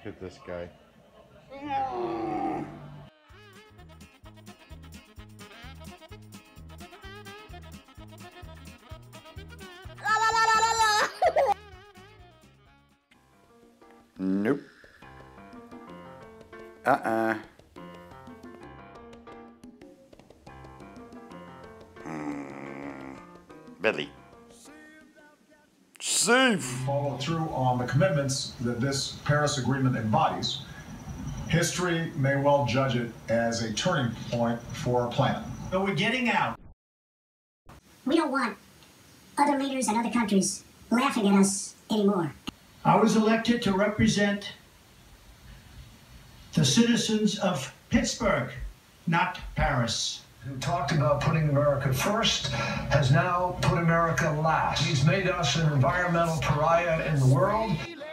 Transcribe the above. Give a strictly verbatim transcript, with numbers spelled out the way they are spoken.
at this guy. Nope. Uh-uh. Hmm. Billy. Safe. Follow through on the commitments that this Paris Agreement embodies. History may well judge it as a turning point for our planet. But we're getting out. We don't want other leaders and other countries laughing at us anymore. I was elected to represent the citizens of Pittsburgh, not Paris. Who talked about putting America first, has now put America last. He's made us an environmental pariah in the world.